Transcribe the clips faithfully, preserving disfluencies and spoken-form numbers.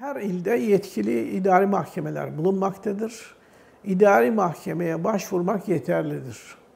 Her ilde yetkili idari mahkemeler bulunmaktadır. İdari mahkemeye başvurmak yeterlidir.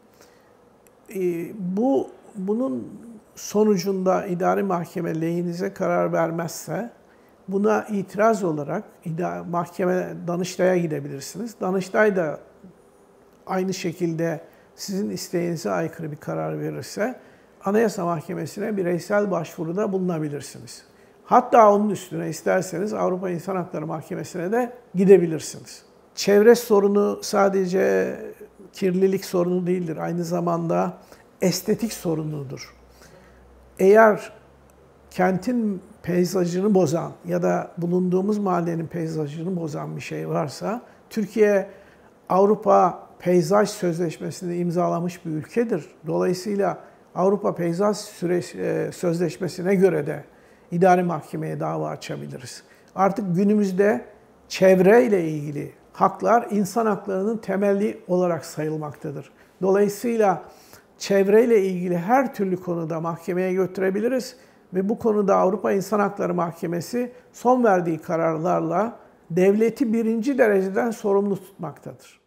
Bu bunun sonucunda idari mahkeme lehinize karar vermezse buna itiraz olarak mahkeme Danıştay'a gidebilirsiniz. Danıştay da aynı şekilde sizin isteğinize aykırı bir karar verirse Anayasa Mahkemesi'ne bireysel başvuruda bulunabilirsiniz. Hatta onun üstüne isterseniz Avrupa İnsan Hakları Mahkemesi'ne de gidebilirsiniz. Çevre sorunu sadece kirlilik sorunu değildir. Aynı zamanda estetik sorunudur. Eğer kentin peyzajını bozan ya da bulunduğumuz mahallenin peyzajını bozan bir şey varsa, Türkiye Avrupa Peyzaj Sözleşmesi'ni imzalamış bir ülkedir. Dolayısıyla Avrupa Peyzaj Sözleşmesi'ne göre de idari mahkemeye dava açabiliriz. Artık günümüzde çevreyle ilgili haklar insan haklarının temeli olarak sayılmaktadır. Dolayısıyla çevreyle ilgili her türlü konuda mahkemeye götürebiliriz ve bu konuda Avrupa İnsan Hakları Mahkemesi son verdiği kararlarla devleti birinci dereceden sorumlu tutmaktadır.